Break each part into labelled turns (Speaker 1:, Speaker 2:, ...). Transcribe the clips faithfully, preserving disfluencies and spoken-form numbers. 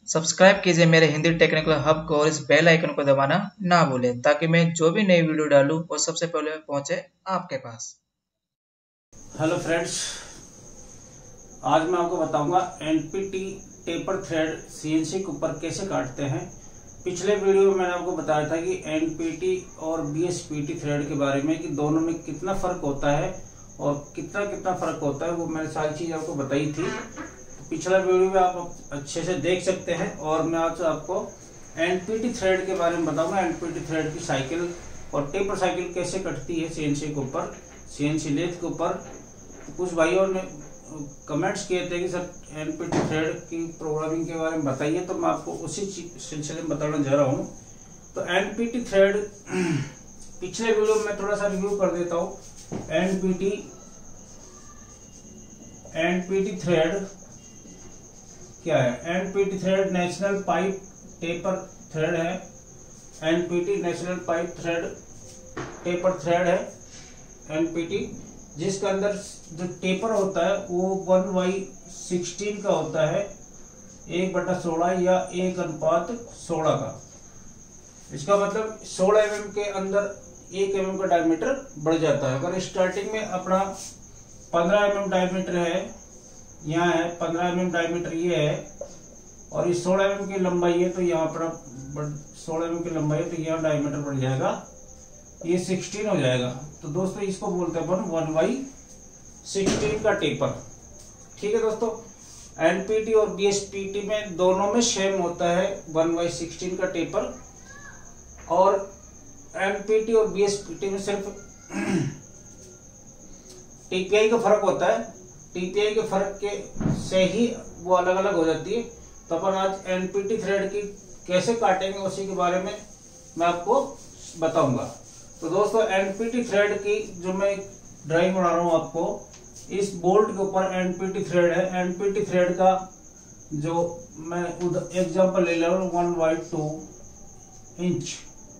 Speaker 1: Subscribe कीजिए मेरे Hindi technical hub को और इस बेल आइकन को दबाना ना भूलें ताकि मैं जो भी नई वीडियो डालूं वो सबसे पहले पहुंचे आपके पास।
Speaker 2: हेलो फ्रेंड्स, आज मैं आपको बताऊंगा एनपीटी टेपर थ्रेड सीएनसी के ऊपर कैसे काटते हैं। पिछले वीडियो में मैंने आपको बताया था कि एनपीटी और बीएसपीटी थ्रेड के बारे में कि दोनों में कितना फर्क होता है और कितना कितना फर्क होता है, वो मैंने सारी चीज आपको बताई थी। पिछला वीडियो में आप अच्छे से देख सकते हैं। और मैं आज आपको एनपीटी थ्रेड के बारे में बताऊंगा। एनपीटी थ्रेड की साइकिल और टेपर साइकिल कैसे कटती है सीएनसी के ऊपर, सीएनसी लेथ के ऊपर। कुछ भाइयों ने कमेंट्स किए थे कि सर एनपीटी थ्रेड की प्रोग्रामिंग के बारे में बताइए, तो मैं आपको उसी सिलसिले में बताना जा रहा हूँ। तो एनपीटी थ्रेड पिछले वीडियो में थोड़ा सा रिव्यू कर देता हूँ। एनपीटी एनपीटी थ्रेड क्या है? NPT thread national pipe taper thread है। NPT national pipe thread taper thread है एनपीटी, जिसके अंदर जो टेपर होता है वो वन बाई सिक्सटीन का होता है, एक बटा सोलह या एक अनुपात सोलह का। इसका मतलब सोलह एम एम के अंदर एक एम एम का डायमीटर बढ़ जाता है। अगर स्टार्टिंग में अपना पंद्रह एम एम डायमीटर है, यहाँ है पंद्रह एम एम डायमीटर ये है, और ये सोलह एम एम की लंबाई है, तो यहाँ पर सोलह एम एम की लंबाई है तो यहाँ डायमीटर बढ़ जाएगा, ये सिक्सटीन हो जाएगा। तो दोस्तों इसको बोलते हैं अपन वन बाई सिक्सटीन का टेपर। ठीक है दोस्तों, एनपीटी और बीएसपीटी में दोनों में सेम होता है वन बाई सिक्सटीन का टेपर। और एनपीटी और बीएसपीटी में सिर्फ टीपीआई का फर्क होता है। टीपीआई के फर्क के से ही वो अलग अलग हो जाती है। तो अपन आज एनपीटी थ्रेड की कैसे काटेंगे उसी के बारे में मैं आपको बताऊंगा। तो दोस्तों एनपीटी थ्रेड की जो मैं ड्राइंग बना रहा हूँ आपको, इस बोल्ट के ऊपर एनपीटी थ्रेड है। एनपीटी थ्रेड का जो मैं एग्जांपल ले रहा हूँ one by two inch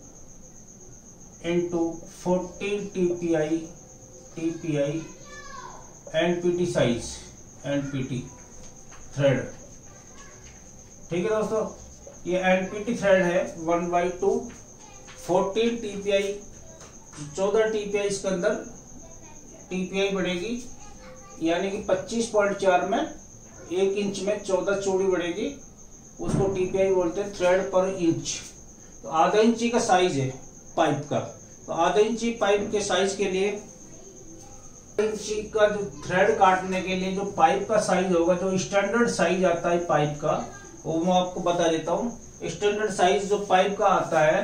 Speaker 2: into fourteen TPI TPI NPT size NPT thread. ठीक है दोस्तों, ये एनपीटी थ्रेड है one by two fourteen TPI, चौदह टीपीआई इसके अंदर टीपीआई बढ़ेगी, यानी कि पच्चीस पॉइंट चार में एक इंच में चौदह चौड़ी बढ़ेगी, उसको टीपीआई बोलते हैं थ्रेड पर इंच। तो आधा इंची का साइज है पाइप का, तो आधा इंची पाइप के साइज के लिए इंची का जो थ्रेड काटने के लिए जो पाइप का साइज होगा, जो स्टैंडर्ड साइज आता है पाइप का, वो मैं आपको बता देता हूँ। स्टैंडर्ड साइज जो पाइप का आता है,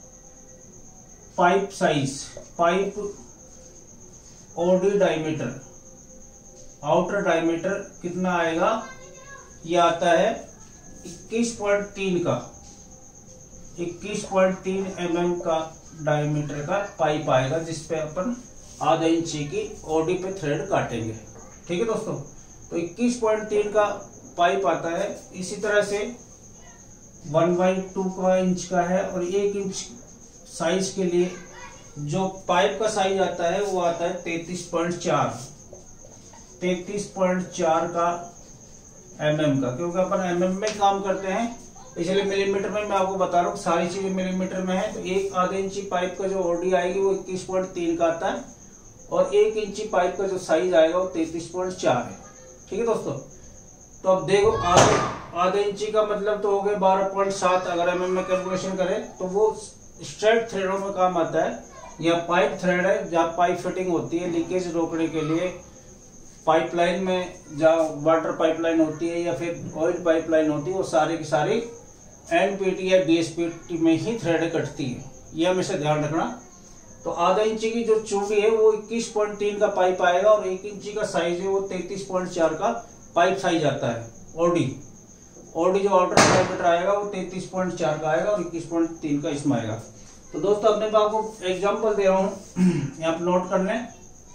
Speaker 2: pipe size, pipe OD diameter, outer diameter कितना आएगा? ये आता है इक्कीस पॉइंट तीन का, इक्कीस पॉइंट तीन एम एम का डायमीटर का पाइप आएगा, जिसपे अपन आधा इंची की ओडी पे थ्रेड काटेंगे। ठीक है दोस्तों, तो इक्कीस पॉइंट तीन का पाइप आता है। इसी तरह से वन बाई टू का इंच का है, और एक इंच साइज के लिए जो पाइप का साइज आता है वो आता है तैतीस पॉइंट चार तैतीस पॉइंट चार का एम एम का, क्योंकि अपन एम एम में काम करते हैं, इसलिए मिलीमीटर में मैं आपको बता रहा हूँ, सारी चीजें मिलीमीटर में है। तो एक आधे इंची पाइप का जो ओडी आएगी वो इक्कीस पॉइंट तीन का आता है, और एक इंची पाइप का जो साइज आएगा वो तैतीस पॉइंट चार है। ठीक है दोस्तों, तो अब देखो आधे आधे इंची का मतलब तो हो गए बारह पॉइंट सात, अगर एम एम में कैलकुलेशन करें तो वो स्ट्रेट थ्रेडों में काम आता है। यह पाइप थ्रेड है जहाँ पाइप फिटिंग होती है लीकेज रोकने के लिए, पाइपलाइन में जहाँ वाटर पाइपलाइन होती है या फिर ऑयल पाइपलाइन होती है, वो सारी की सारी एनपीटी या बीएसपीटी में ही थ्रेड कटती है, यह हमेशा ध्यान रखना। तो आधा इंची की जो चूड़ी है वो इक्कीस पॉइंट तीन का पाइप आएगा, और एक इंची का साइज है वो तैतीस पॉइंट चार का पाइप साइज आता है। ओडी ओडी जो आउटर डायमीटर आएगा वो तैतीस पॉइंट चार का आएगा, और इक्कीस पॉइंट तीन का इसमें आएगा। तो दोस्तों अपने आपको एग्जांपल दे रहा हूँ, यहाँ पे नोट कर लें।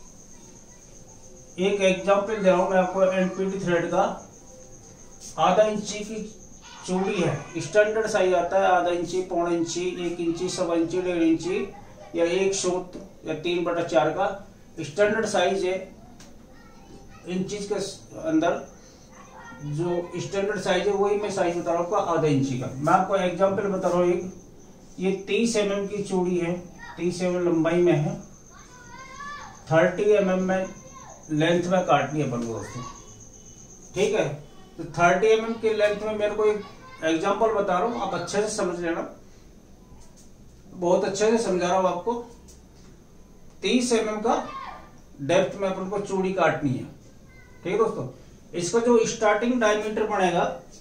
Speaker 2: एक एग्जांपल दे रहा हूँ मैं आपको एनपीटी थ्रेड का। आधा इंची की चूड़ी है, स्टैंडर्ड साइज आता है आधा इंची, पौने इंची, एक इंची, सवा इंची, डेढ़ इंची या एक सूत या तीन बटा चार का स्टैंडर्ड साइज है इंचीज के अंदर। जो स्टैंडर्ड साइज है वही मैं साइज बता रहा हूँ आपको आधा इंची का। मैं आपको एग्जांपल बता रहा हूँ, एक ये तीस एम एम की चूड़ी है, तीस एम एम लंबाई में है, थर्टी एम एम में लेंथ में काटनी है अपन को दोस्तों, ठीक है। तो थर्टी एम एम की लेंथ में मेरे को एक एग्जांपल बता रहा हूँ, आप अच्छे से समझ लेना, बहुत अच्छे से समझा रहा हूँ आपको। तीस एम एम का डेप्थ में अपन को चूड़ी काटनी है, ठीक है दोस्तों। इसका जो स्टार्टिंग डायमीटर बनेगा,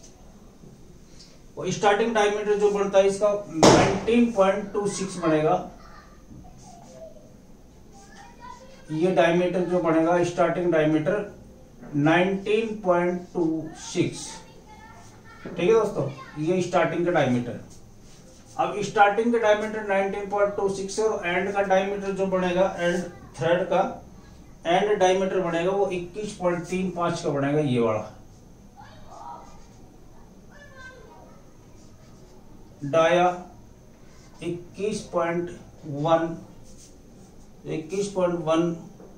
Speaker 2: वो स्टार्टिंग डायमीटर जो बनता है इसका नाइनटीन पॉइंट टू सिक्स बनेगा। ये डायमीटर जो बनेगा starting diameter nineteen point two six, ठीक है दोस्तों, ये स्टार्टिंग का डायमीटर। अब स्टार्टिंग का diameter nineteen point two six है और एंड का डायमीटर जो बनेगा, एंड थ्रेड का एंड डायमीटर बनेगा वो इक्कीस पॉइंट तीन पांच का बनेगा, ये वाला। डाया इक्कीस पॉइंट वन इक्कीस पॉइंट वन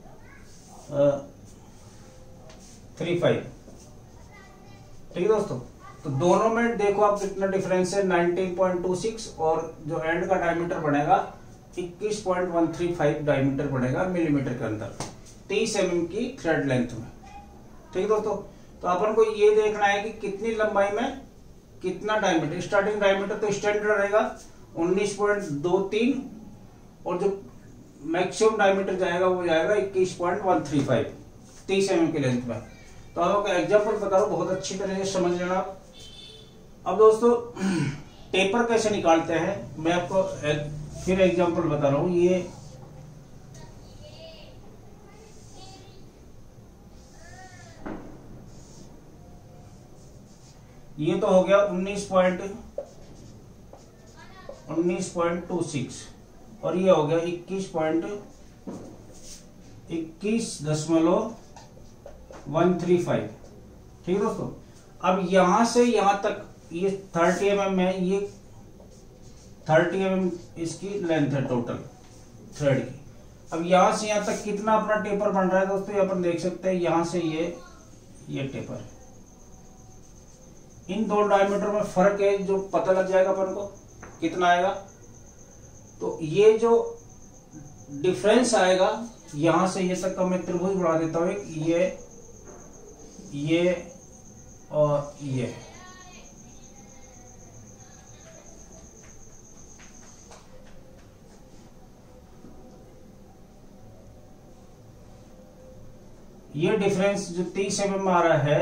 Speaker 2: थ्री फाइव, ठीक है दोस्तों। तो दोनों में देखो आप कितना डिफरेंस है, नाइनटीन पॉइंट टू सिक्स और जो एंड का डायमीटर बनेगा इक्कीस point one three five diameter बनेगा मिलीमीटर के अंदर, तीस एम एम की थ्रेड लेंथ में, ठीक है दोस्तों। तो अपन को ये देखना है कि कितनी लंबाई में कितना डायमीटर। स्टार्टिंग डायमीटर तो स्टैंडर्ड रहेगा उन्नीस पॉइंट दो तीन और जो मैक्सिमम डायमीटर जाएगा वो जाएगा इक्कीस पॉइंट वन थ्री फाइव, तीस एम एम की लेंथ में। तो आपको एग्जाम्पल बता रहा हूं, बहुत अच्छी तरह से समझ लेना। अब दोस्तों टेपर कैसे निकालते हैं मैं आपको एक, फिर एग्जाम्पल बता रहा हूं। ये ये तो हो गया उन्नीस पॉइंट उन्नीस पॉइंट टू सिक्स और ये हो गया इक्कीस पॉइंट इक्कीस दशमलव वन थ्री फाइव, ठीक है दोस्तों। अब यहां से यहां तक ये थर्टी एम एम है, ये थर्टी एम एम इसकी लेंथ है टोटल थ्रेड की। अब यहां से यहां तक कितना अपना टेपर बन रहा है दोस्तों, ये अपन देख सकते हैं। यहां से ये ये टेपर है, इन दो डायमीटर में फर्क है जो पता लग जाएगा अपन को कितना आएगा। तो ये जो डिफरेंस आएगा यहां से ये तक का मैं त्रिभुज बना देता हूं, ये ये और ये, ये डिफरेंस जो तीस एम एम आ रहा है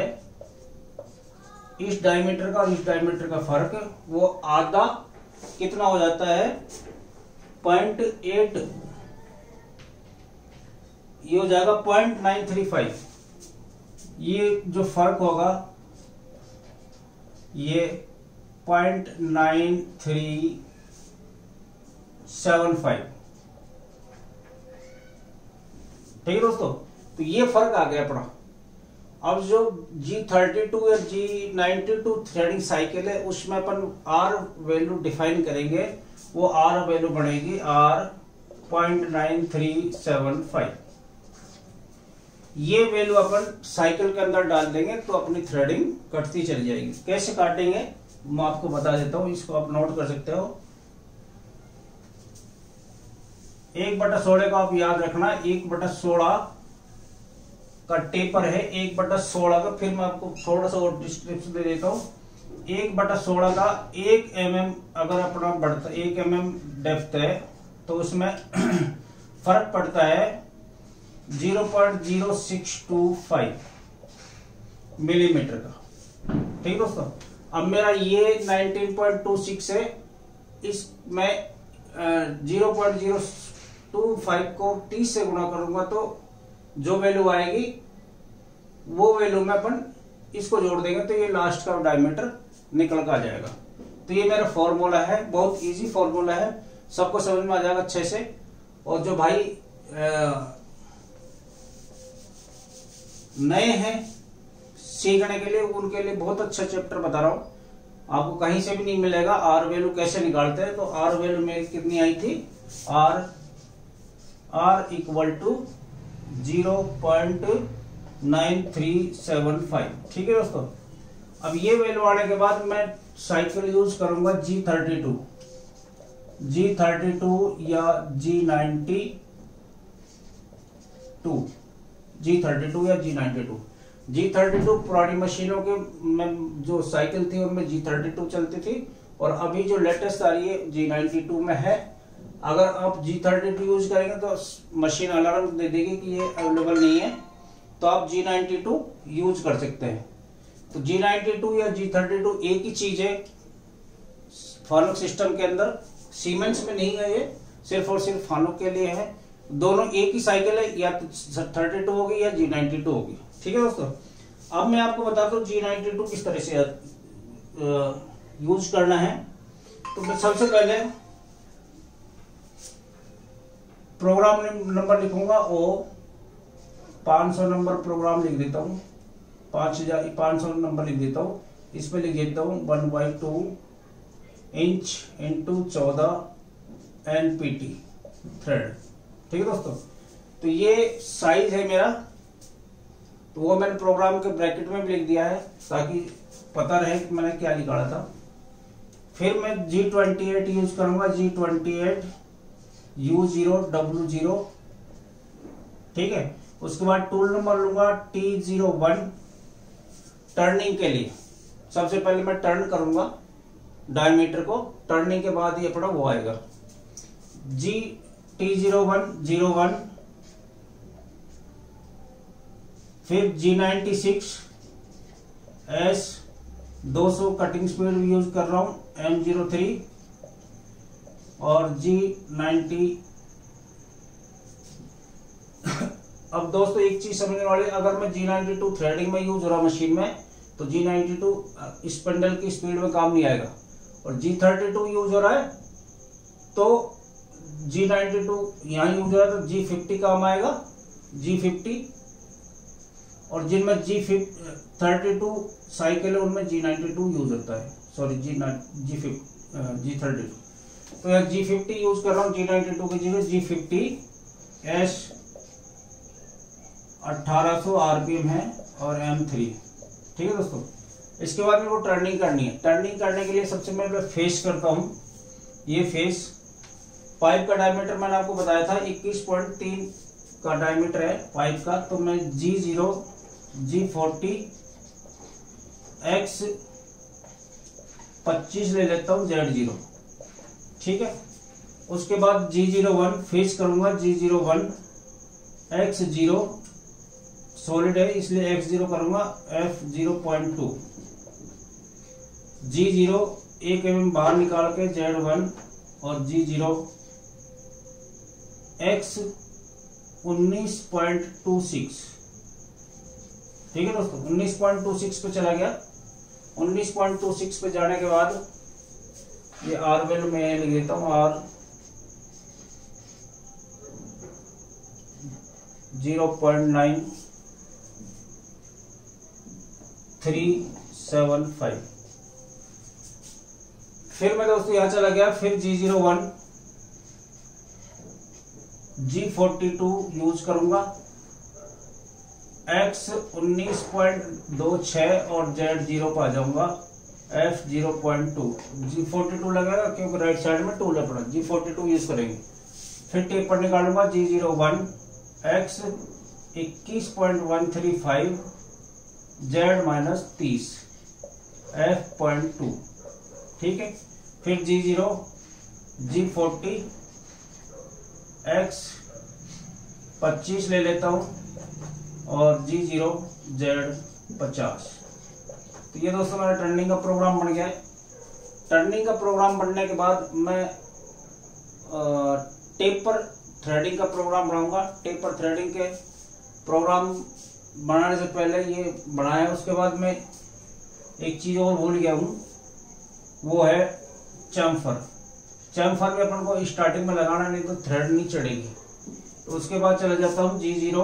Speaker 2: इस डायमीटर का और इस डायमीटर का फर्क, वो आधा कितना हो जाता है पॉइंट एट, ये हो जाएगा पॉइंट नाइन थ्री फाइव। ये जो फर्क होगा ये point nine three seven five, ठीक है दोस्तों। तो ये फर्क आ गया अपना। अब जो जी थर्टी टू या G ninety two threading cycle है उसमें अपन आर वैल्यू डिफाइन करेंगे, वो आर वैल्यू बनेगी R point nine three seven five. ये वैल्यू अपन साइकिल के अंदर डाल देंगे तो अपनी थ्रेडिंग कटती चली जाएगी। कैसे काटेंगे मैं आपको बता देता हूं, इसको आप नोट कर सकते हो। एक बटा सोलह का आप याद रखना, एक बटा सोलह का टेपर है, एक बटा सोलह का, फिर मैं आपको थोड़ा सा और डिस्क्रिप्शन दे देता हूं। एक बटा सोलह का एक एम एम अगर अपना बढ़ता, एक एम एम डेप्थ है तो उसमें फर्क पड़ता है zero point zero six two five millimetre का, ठीक है दोस्तों। अब मेरा ये नाइनटीन पॉइंट टू सिक्स है, इस मैं zero point zero two five को तीस से गुणा करूंगा तो जो वैल्यू आएगी वो वैल्यू में अपन इसको जोड़ देंगे तो ये लास्ट का डायमीटर निकल कर आ जाएगा। तो ये मेरा फॉर्मूला है, बहुत इजी फॉर्मूला है, सबको समझ में आ जाएगा अच्छे से। और जो भाई नए हैं सीखने के लिए उनके लिए बहुत अच्छा चैप्टर बता रहा हूं, आपको कहीं से भी नहीं मिलेगा। आर वैल्यू कैसे निकालते हैं, तो आर वैल्यू मेरी कितनी आई थी, R R equal to zero point nine three seven five, ठीक है दोस्तों। अब ये वैल्यू आने के बाद मैं साइकिल यूज करूंगा G thirty two G thirty two या G ninety two G thirty two या G ninety two G thirty two पुरानी मशीनों के में जो साइकिल थी उनमें जी थर्टी टू चलती थी, और अभी जो लेटेस्ट आ रही है जी नाइन्टी टू में है। अगर आप जी थर्टी टू यूज करेंगे तो मशीन अलार्म दे देगी कि ये अवेलेबल नहीं है, तो आप जी नाइन्टी टू यूज कर सकते हैं। तो जी नाइन्टी टू या जी थर्टी टू एक ही चीज है फानुक सिस्टम के अंदर, सीमेंस में नहीं है, ये सिर्फ और सिर्फ फानुक के लिए है। दोनों एक ही साइकिल है, या तो थर्टी टू होगी या जी नाइन्टी टू होगी। ठीक है दोस्तों, अब मैं आपको बताता हूँ जी नाइन्टी टू किस तरह से यूज करना है। तो मैं सबसे पहले प्रोग्राम नंबर लिखूंगा, ओ पाँच सौ नंबर प्रोग्राम लिख देता हूँ, पाँच हजार पाँच सौ नंबर लिख देता हूँ। इस पे लिख देता हूँ one by two inch into चौदह एन पी टी थ्रेड। ठीक है दोस्तों, तो ये साइज है मेरा, तो वो मैंने प्रोग्राम के ब्रैकेट में भी लिख दिया है ताकि पता रहे कि मैंने क्या निकाला था। फिर मैं जी ट्वेंटी एट यूज करूंगा, G twenty eight U zero W zero. ठीक है, उसके बाद टूल नंबर लूंगा टी जीरो वन टर्निंग के लिए। सबसे पहले मैं टर्न करूंगा डायमीटर को, टर्निंग के बाद ये अपना वो आएगा G T zero one zero one. फिर जी नाइन्टी सिक्स एस दो सौ कटिंग स्पीड यूज कर रहा हूं एम जीरो थ्री, और जी नाइन्टी। अब दोस्तों एक चीज समझने वाले, अगर मैं जी नाइन्टी टू थ्रेडिंग में यूज हो रहा मशीन में तो जी नाइन्टी टू स्पिंडल की स्पीड में काम नहीं आएगा, और जी थर्टी टू यूज हो रहा है तो जी नाइन्टी टू यहाँ यूज हो रहा है तो जी फिफ्टी काम आएगा, जी फिफ्टी। और जिनमें जी थर्टी टू साइकिल है उनमें जी नाइन्टी टू यूज होता है, sorry G G G thirty two. तो यार जी फिफ्टी यूज कर रहा हूँ जी नाइन्टी टू की जगह, जी फिफ्टी एस अठारह सौ आरपीएम है और एम थ्री। ठीक है दोस्तों, इसके बाद मेरे को टर्निंग करनी है। टर्निंग करने के लिए सबसे पहले फेस करता हूँ, ये फेस पाइप का डायमीटर मैंने आपको बताया था इक्कीस पॉइंट तीन का डायमीटर है पाइप का, तो मैं G zero G forty X पच्चीस ले लेता हूँ जेड जीरो। ठीक है, उसके बाद जी जीरो वन फेस करूंगा, G zero one X zero solid है इसलिए एक्स जीरो करूंगा F zero point two, G zero एक एम बाहर निकाल के जेड वन, और जी जीरो एक्स उन्नीस पॉइंट टू सिक्स। ठीक है दोस्तों, उन्नीस पॉइंट टू सिक्स पे चला गया। उन्नीस पॉइंट टू सिक्स पे जाने के बाद ये आर वैल्यू में लिख देता हूँ, R zero point nine three seven five. फिर मैं दोस्तों यहां चला गया, फिर G zero one G forty two use करूंगा, एक्स उन्नीस पॉइंट दो छह और जेड जीरो पर आ जाऊंगा F zero point two. G forty two लगेगा क्योंकि राइट साइड में टू लग पड़ा, जी फोर्टी टू यूज करेंगे। फिर टेपर निकालूंगा जी जीरो वन एक्स इक्कीस point one three five Z minus तीस एफ पॉइंट टू। ठीक है, फिर G zero G forty X पच्चीस ले लेता हूं, और जी जीरो जेड पचास। तो ये दोस्तों मेरा टर्निंग का प्रोग्राम बन गया है। टर्निंग का प्रोग्राम बनने के बाद मैं टेपर थ्रेडिंग का प्रोग्राम बनाऊंगा। टेपर थ्रेडिंग के प्रोग्राम बनाने से पहले ये बनाया, उसके बाद मैं एक चीज और भूल गया हूँ, वो है चैम्फर। चैम्फर में अपन को स्टार्टिंग में लगाना, नहीं तो थ्रेड नहीं चढ़ेगी। तो उसके बाद चला जाता हूँ G zero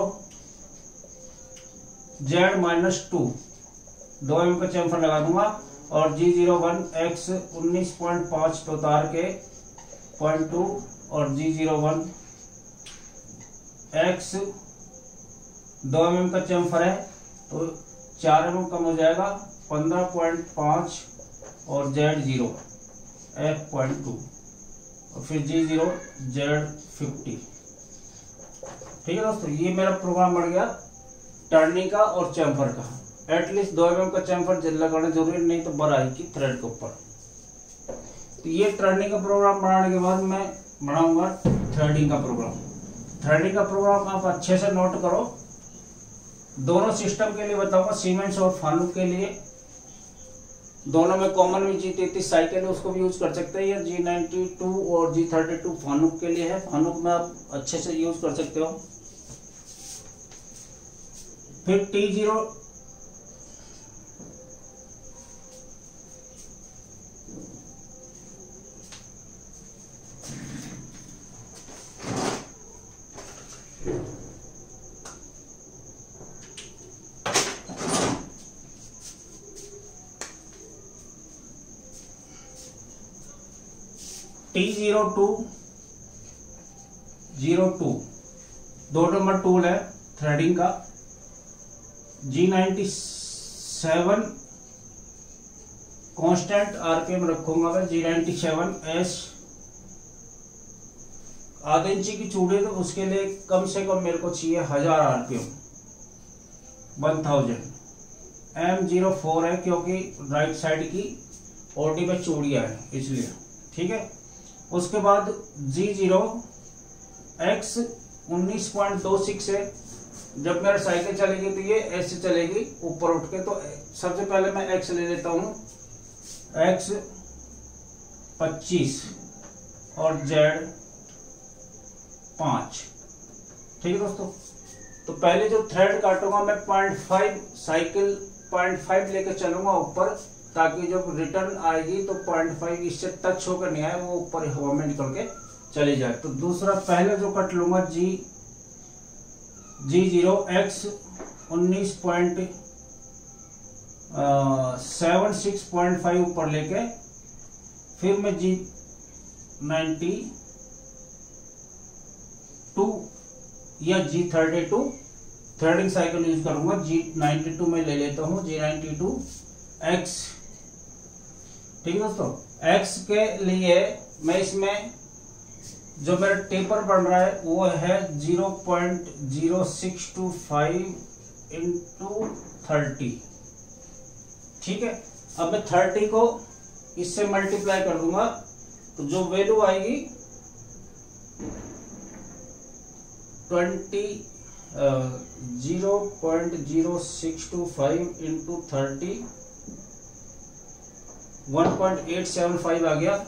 Speaker 2: Z minus two, दो एम का चैम्फर लगा दूंगा, और जी जीरो वन एक्स उन्नीस पॉइंट पांच पे उतार के पॉइंट टू, और जी जीरो वन एक्स दो एम एम का चैम्फर है तो चार एम एम कम हो जाएगा, पंद्रह पॉइंट पाँच और Z zero F point two और फिर जी जीरो जेड फिफ्टी। ठीक है दोस्तों, ये मेरा प्रोग्राम बन गया टर्निंग का और चैम्फर का। एटलीस्ट दो एम एम का चैम्फर लगाना जरूरी नहीं तो बर आएगी थ्रेड के ऊपर। तो ये टर्निंग का प्रोग्राम बनाने के बाद मैं बनाऊंगा थ्रेडिंग का प्रोग्राम। थ्रेडिंग का प्रोग्राम आप अच्छे से नोट करो। दोनों सिस्टम के लिए बताऊंगा, सीमेंस और फानुक के लिए। दोनों में कॉमन भी जी तैतीस साइकिल है, उसको भी यूज कर सकते हैं। या जी नाइन्टी टू और जी थर्टी टू फानुक के लिए है। फानुक में आप अच्छे से यूज कर सकते हो। फिर T zero T zero two zero two दो नंबर टूल है थ्रेडिंग का। G ninety seven constant RPM रखूंगा मैं। जी नाइन्टी सेवन एस आधे इंची की चूड़ी, तो उसके लिए कम से कम मेरे को चाहिए हजार RPM, one thousand. M zero four है क्योंकि राइट साइड की ओडी में चूड़ियां है इसलिए। ठीक है, उसके बाद जी जीरो एक्स उन्नीस पॉइंट दो सिक्स है। जब मेरा साइकिल चलेगी तो ये ऐसे चलेगी ऊपर उठ के। तो सबसे पहले मैं एक्स ले लेता हूं, एक्स पच्चीस और जेड पांच। ठीक है दोस्तों, तो पहले जो थ्रेड काटूंगा मैं point five cycle point five लेके चलूंगा ऊपर, ताकि जब रिटर्न आएगी तो पॉइंट फाइव इससे टच होकर नहीं आए, वो ऊपर हवा में निकल के चली जाए। तो दूसरा पहले जो कट लूंगा जी जी जीरो एक्स उन्नीस point seven six point five ऊपर लेके, फिर मैं जी नाइन्टी टू या G thirty two threading cycle use करूंगा। जी नाइन्टी टू में ले लेता हूं, जी नाइन्टी टू एक्स। ठीक है दोस्तों, एक्स के लिए मैं इसमें जो मेरा टेपर बन रहा है वो है zero point zero six two five into thirty. ठीक है, अब मैं थर्टी को इससे मल्टीप्लाई कर दूंगा तो जो वैल्यू आएगी twenty zero point zero six two five into thirty one point eight seven five आ गया।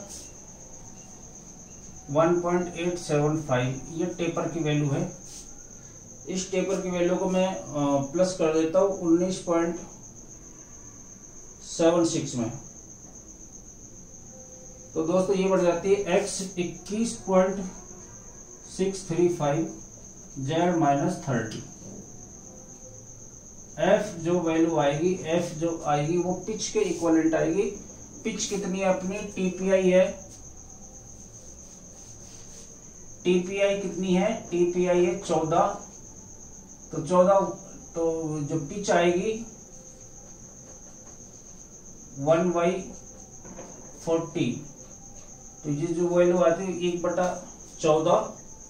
Speaker 2: One point eight seven five ये टेपर की वैल्यू है। इस टेपर की वैल्यू को मैं प्लस कर देता हूं उन्नीस पॉइंट सेवन सिक्स में। तो दोस्तों ये बढ़ जाती है एक्स इक्कीस point six three five Z minus thirty. F जो वैल्यू आएगी, एफ जो आएगी वो पिच के इक्वलेंट आएगी। पिच कितनी है अपनी, टीपीआई है। टीपीआई कितनी है, टीपीआई है चौदह। तो चौदह, तो जो पिच आएगी वन बाई फोर्टी। तो ये जो वैल्यू आती है एक बटा चौदह,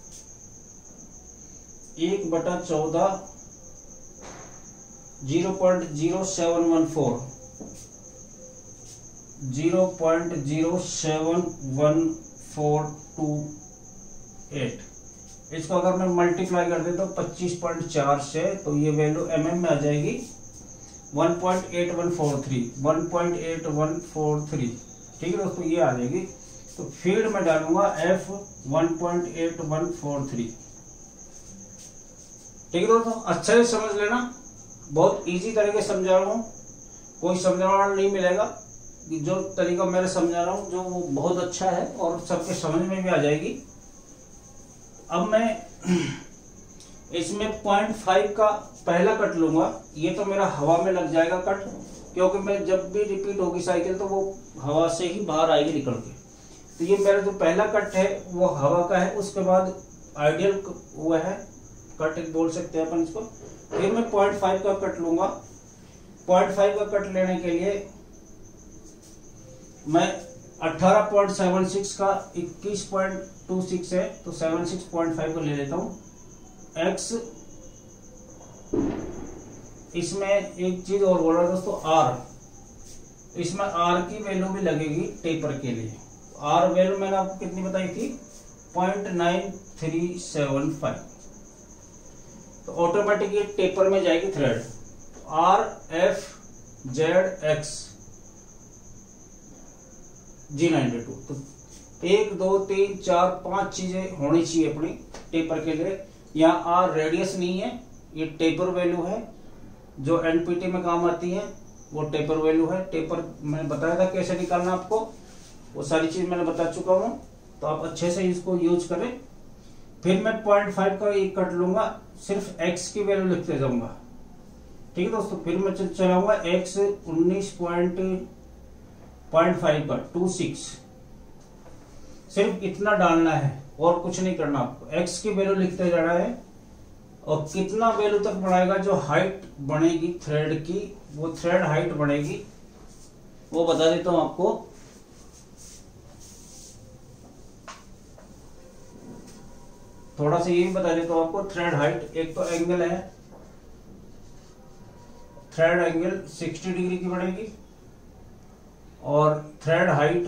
Speaker 2: एक बटा चौदह zero point zero seven one four, zero point zero seven one four two eight. इसको अगर मैं मल्टीप्लाई कर देता हूँ पच्चीस पॉइंट चार से, तो ये वैल्यू एम एम में आ जाएगी one point eight one four three, one point eight one four three. ठीक है दोस्तों, ये आ जाएगी। तो फीड में डालूंगा F one point eight one four three. ठीक है दोस्तों, अच्छे से समझ लेना, बहुत इजी तरीके से समझा रहा हूँ, कोई समझाने वाला नहीं मिलेगा। जो तरीका मैंने समझा रहा हूँ जो वो बहुत अच्छा है और सबके समझ में भी आ जाएगी। अब मैं इसमें पॉइंट फाइव का पहला कट लूंगा। ये तो मेरा हवा में लग जाएगा कट, क्योंकि मैं जब भी रिपीट होगी साइकिल तो वो हवा से ही बाहर आएगी निकल के। तो ये मेरा जो पहला कट है वो हवा का है। उसके बाद आइडियल हुआ है कट बोल सकते हैं अपन इसको। फिर मैं पॉइंट फाइव का कट लूंगा। पॉइंट फाइव का कट लेने के लिए मैं अठारह पॉइंट सेवन सिक्स का इक्कीस पॉइंट टू सिक्स है तो सेवन सिक्स पॉइंट फाइव को ले लेता हूं। एक्स, इसमें एक चीज और बोल रहा दोस्तों, आर, इसमें आर की वैल्यू भी लगेगी टेपर के लिए। आर वैल्यू मैंने आपको कितनी बताई थी, point nine three seven five. तो ऑटोमेटिक ये टेपर में जाएगी thread. R F Z X G ninety two. तो एक दो तीन चार पांच चीजें होनी चाहिए अपनी टेपर के लिए। यहाँ आर रेडियस नहीं है, ये टेपर वैल्यू है जो एनपीटी में काम आती है, वो टेपर वैल्यू है। टेपर मैंने बताया था कैसे निकालना आपको, वो सारी चीज मैंने बता चुका हूं, तो आप अच्छे से इसको यूज करें। फिर मैं पॉइंट फाइव का एक कट लूंगा, सिर्फ एक्स की वैल्यू लिखते जाऊंगा, ठीक है दोस्तों। फिर मैं चलाऊंगा एक्स उन्नीस पॉइंट पॉइंट फाइव का टू सिक्स, सिर्फ इतना डालना है और कुछ नहीं करना आपको। एक्स की वैल्यू लिखते जाना है और कितना वैल्यू तक बढ़ाएगा, जो हाइट बनेगी थ्रेड की, वो थ्रेड हाइट बनेगी, वो बता देता हूं आपको। थोड़ा सा ये भी बता देता हूं आपको। थ्रेड हाइट, एक तो एंगल है, थ्रेड एंगल साठ डिग्री की बनेगी और थ्रेड हाइट,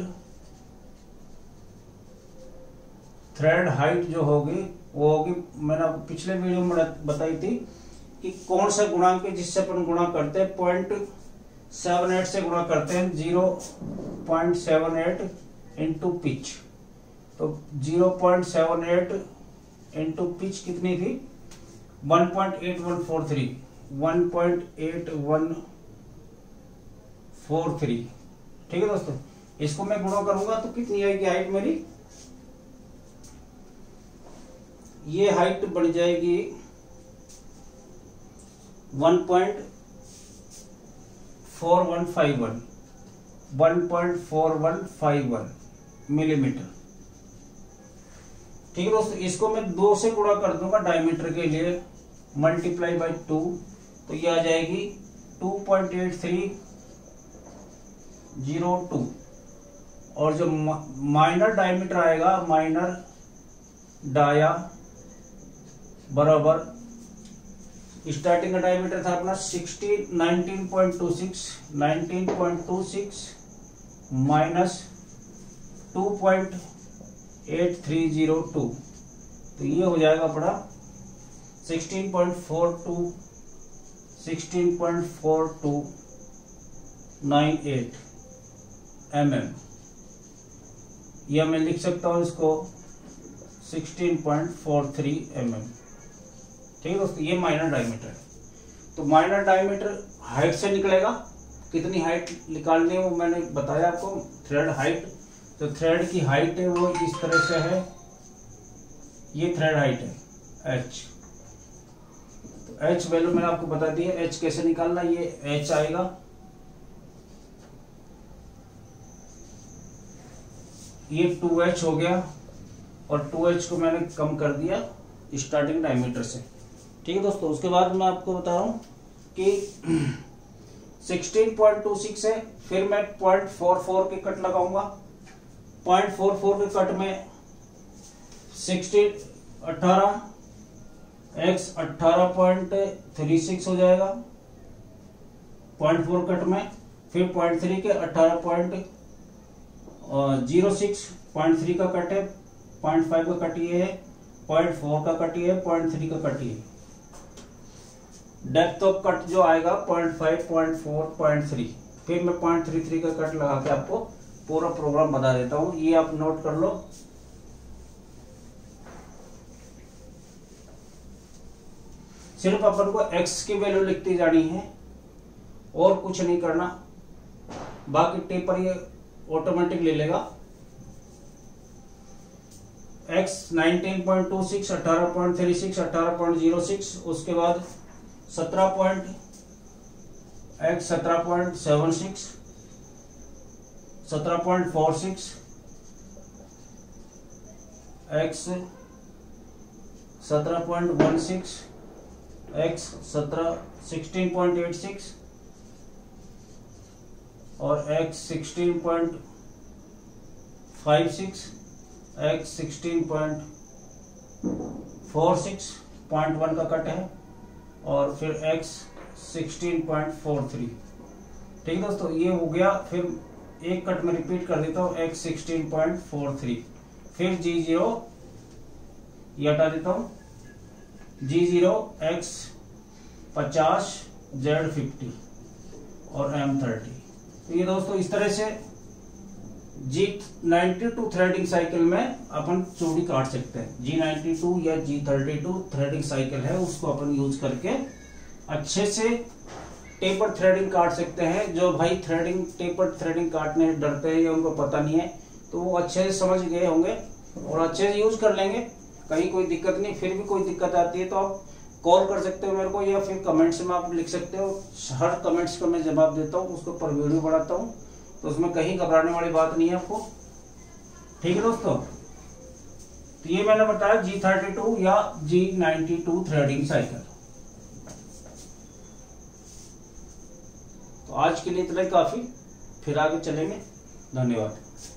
Speaker 2: थ्रेड हाइट जो होगी वो होगी, मैंने आपको पिछले वीडियो में बताई थी कि कौन सा गुणांक है जिससे अपन गुणा करते हैं। पॉइंट सेवन एट से गुणा करते हैं, zero point seven eight into pitch. तो zero point seven eight into pitch कितनी थी, one point eight one four three, one point eight one four three, ठीक है दोस्तों। इसको मैं गुणा करूंगा तो कितनी आएगी हाइट मेरी, ये हाइट बढ़ जाएगी one point four one five one, one point four one five one millimetre, ठीक है दोस्तों। इसको मैं दो से गुणा कर दूंगा डायमीटर के लिए, मल्टीप्लाई बाय टू, तो ये आ जाएगी two point eight three zero two. और जो माइनर डायमीटर आएगा, माइनर डाया बराबर, स्टार्टिंग का डायमीटर था अपना sixty nineteen point two six, nineteen point two six minus two point eight three zero two, तो ये हो जाएगा अपना sixteen point four two, sixteen point four two nine eight M M. या मैं लिख सकता हूं इसको sixteen point four three M M, ठीक है दोस्तों। ये माइनर डायमीटर है। तो माइनर डायमीटर हाइट से निकलेगा, कितनी हाइट निकालनी है वो मैंने बताया आपको, थ्रेड हाइट। तो थ्रेड की हाइट है वो इस तरह से है, ये थ्रेड हाइट है एच। तो एच वैल्यू मैंने आपको बता दी है, एच कैसे निकालना, ये एच आएगा, ये टू एच हो गया और टू एच को मैंने कम कर दिया स्टार्टिंग डायमीटर से, ठीक है दोस्तों। उसके बाद मैं आपको बता रहा हूं कि सिक्सटीन पॉइंट टू सिक्स है, फिर मैं पॉइंट फोर फोर के कट लगाऊंगा। पॉइंट फोर फोर के कट में सिक्सटीन अठारह एक्स अठारह पॉइंट थ्री सिक्स हो जाएगा पॉइंट फोर कट में। फिर पॉइंट थ्री के अठारह point zero six, point three का कट है, पॉइंट फाइव का कट ये है, पॉइंट फोर का कट ये है, पॉइंट थ्री का कट ये है। डेप्थ ऑफ कट जो आएगा point five, point four, point three. फिर मैं पॉइंट थ्री थ्री का कट लगा के आपको पूरा प्रोग्राम बता देता हूं, ये आप नोट कर लो। सिर्फ अपन को एक्स की वैल्यू लिखती जानी है और कुछ नहीं करना, बाकी टेपर ये ऑटोमेटिक ले लेगा। X nineteen point two six, अठारह पॉइंट थ्री सिक्स, अठारह पॉइंट जीरो सिक्स, उसके बाद सत्रह पॉइंट एक्स सत्रह पॉइंट सेवन सिक्स, सत्रह पॉइंट फोर सिक्स, एक्स सत्रह पॉइंट वन सिक्स, एक्स सत्रह सिक्सटीन पॉइंट एट सिक्स, और X sixteen point five six, X sixteen point four six, point one का cut है, और फिर X sixteen point four three. ठीक है दोस्तों, ये हो गया। फिर एक कट में रिपीट कर देता हूँ, X sixteen point four three, फिर जी जीरो ये हटा देता हूँ, जी जीरो, एक्स पचास, जेड फिफ्टी और एम थर्टी। तो ये दोस्तों इस तरह से G ninety two threading cycle में अपन चूड़ी काट सकते हैं। जी नाइन्टी टू या G thirty two threading cycle है, उसको अपन यूज करके अच्छे से टेपर थ्रेडिंग काट सकते हैं। जो भाई थ्रेडिंग टेपर थ्रेडिंग काटने डरते हैं या उनको पता नहीं है, तो वो अच्छे से समझ गए होंगे और अच्छे से यूज कर लेंगे। कहीं कोई दिक्कत नहीं, फिर भी कोई दिक्कत आती है तो आप कॉल कर सकते हो मेरे को, या फिर कमेंट्स में आप लिख सकते हो। हर कमेंट्स का मैं जवाब देता हूँ, उसके ऊपर वीडियो बनाता हूँ, तो उसमें कहीं घबराने वाली बात नहीं है आपको। ठीक है दोस्तों, तो ये मैंने बताया जी थर्टी टू या G ninety two threading cycle. तो आज के लिए इतना ही काफी, फिर आगे चलेंगे। धन्यवाद।